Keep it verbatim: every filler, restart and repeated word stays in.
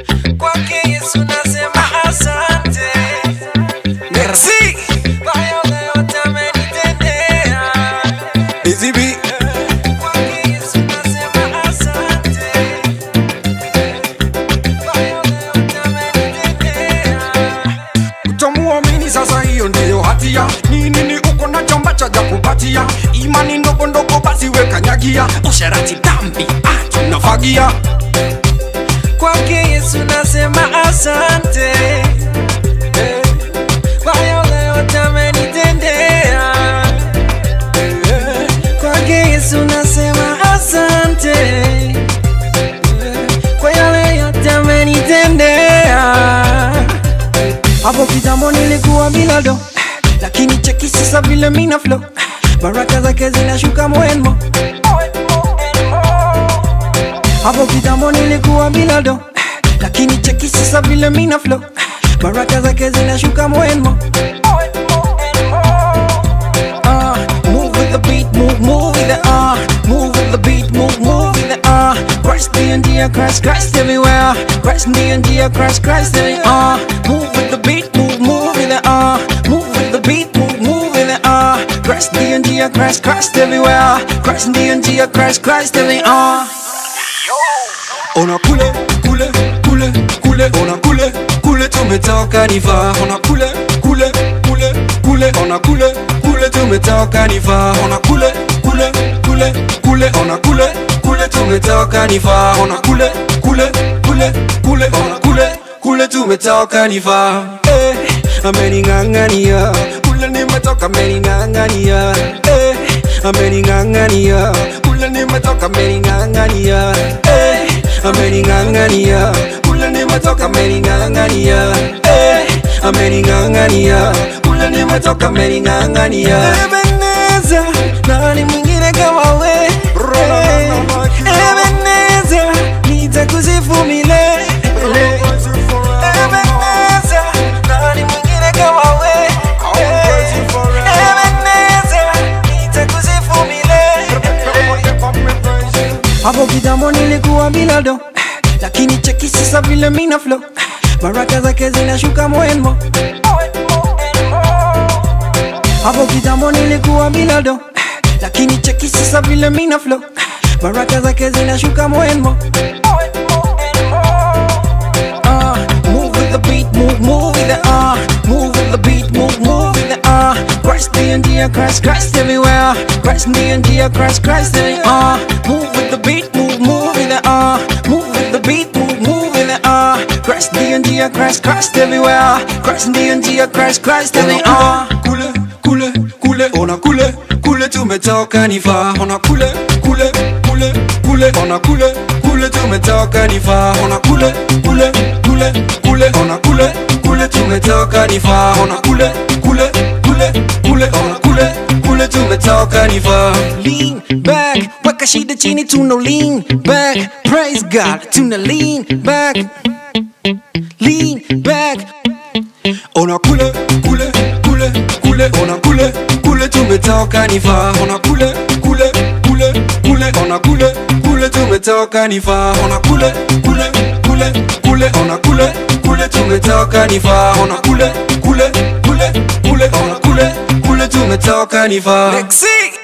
Kwake Yesu nasema asante. Merci. Kwa yale yote amenitendea. Easy B. Kwake Yesu nasema asante. Kwa yale yote amenitendea. Utamuamini sasa, hiyo ndiyo hatia. Ni nini uko nacho ambacho hajakupatia? Imani ndogo ndogo basi weka nyagia. Usherati dhambi, ah, tunafagia. Kwake Yesu nasema asante. Eh, kwa yale yote amenitendea. Eh, kwake Yesu nasema asante. Eh, kwa yale yote amenitendea. Hapo kitambo nilikuwa bila do, lakini cheki sasa vile mina flow. Baraka zake zinashuka moenmo. Hapo kitambo nilikuwa bila do, lakini cheki sasa vile mina flow. Baraka zake zinashuka moenmo. Uh, move with the beat, move, move with the uh Move with the beat, move, move with the uh Christ the India, Christ, Christ everywhere. Christ the India, Christ, Christ everywhere. Uh, move with the beat, move, move with the uh Move with the beat, move, move with the uh Christ the India, Christ, Christ everywhere. Christ the India, Christ, Christ everywhere. Uh. Ona kule, kule, kule, kule, ona kule, kule tumetoka niva. Ona kule, kule, kule, kule, ona kule, kule tumetoka niva. Ona kule, kule, kule, kule, ona kule, kule tumetoka niva. Ona kule, kule, kule, kule, ona kule, kule tumetoka niva. Eh, amening'ang'ania, kule nimetoka amening'ang'ania. Eh, amening'ang'ania, kule nimetoka amening'ang'ania. Eh, amening'ang'ania, kule nimetoka amening'ang'ania. Eh, amening'ang'ania, kule nimetoka amening'ang'ania. Ebeneza, nani mwingine kama we? Ebeneza, nitakusifu milele. Ebeneza, nani mwingine kama we? Ebeneza, nitakusifu milele. Hapo kitambo nilikuwa bila do, lakini cheki sasa vile mina flow. Baraka zake zinashuka moenmo. Hapo kitambo nilikuwa bila do, lakini cheki sasa vile mina flow. Baraka zake zinashuka moenmo. Uh, move with the beat, move, move with the uh Move with the beat, move, move with the uh Christ the India, Christ, Christ everywhere. Christ the India, Christ, Christ everywhere. Uh, move with the beat, move, move with the uh Move with the beat, move, move with the uh Christ the India, Christ, Christ everywhere. Christ the India, Christ, Christ everywhere. Uh, kule, kule, kule, ona kule, kule tumetoka niva. Ona kule, kule, kule, kule, ona kule, kule tumetoka niva. Ona kule, kule, kule, kule, ona kule, kule tumetoka niva. Ona kule, kule, kule, kule, ona kule, kule tumetoka niva. lean back, weka shida chini tuna lean back. Praise God, tuna lean back. Lean back. Ona kule, kule, kule, kule, ona kule, kule tumetoka niva. Ona kule, kule, kule, kule, ona kule, kule tumetoka niva. Ona kule, kule, kule, kule, ona kule, kule tumetoka niva. Ona kule, kule, kule, kule, ona kule, kule tumetoka niva. Lexi.